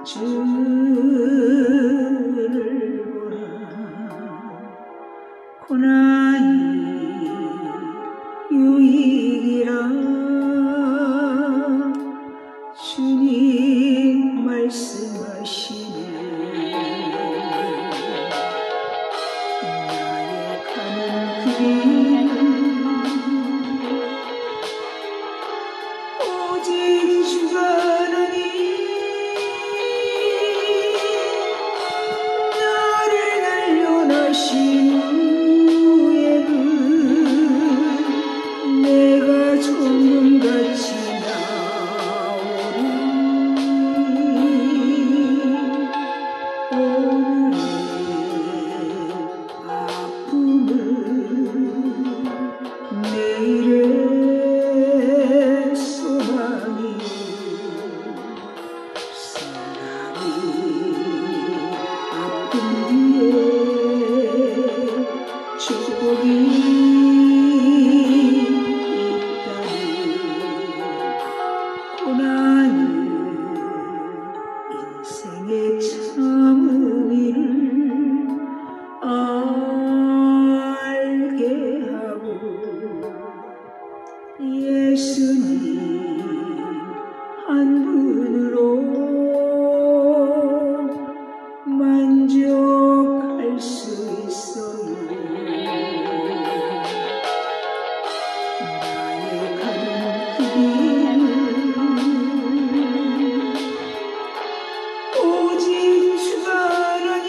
주를 보라. 고난이 유익이라 주님 말씀하시네. 나의 가는 그 길 오직 주가 나니 나를 날려나신 후에는 내가 조금같이 나오리. 오늘의 아픔은 내일의 소망이. 사람이 아픈 뒤에 축복이 있다니. 고난은 인생의 참 의미를 알게 하고 예수님 한 분으로 만족할 수 있어요. 나의 가는 그 길 오직 주가 나니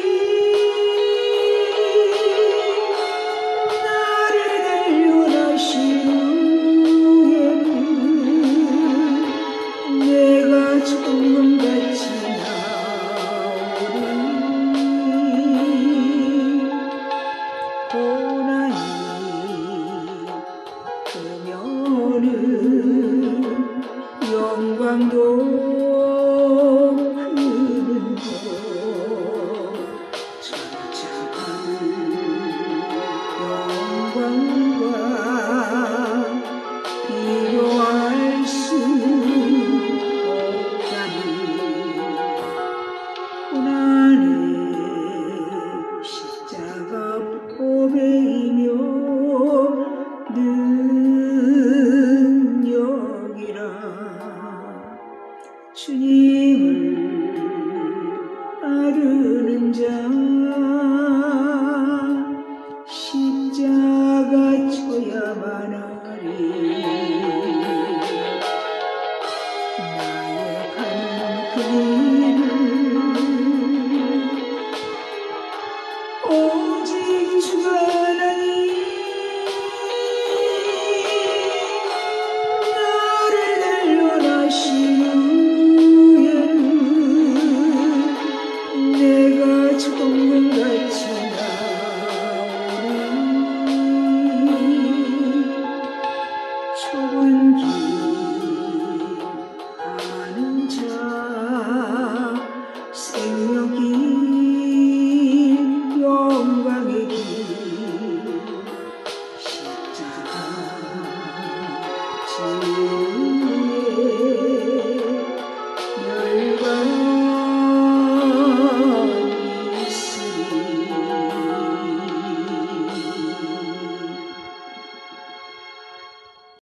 나를 날려나신 후에는 내가 조금같이 나오리. 고난이 크면은 영광도 크는도 찾아가는 영광과 비교할 수 없다니. 고난의 십자가 보배이며 능력이라. 주님을 따르는 자 십자가 져야만 하리. 나의 가는 그 길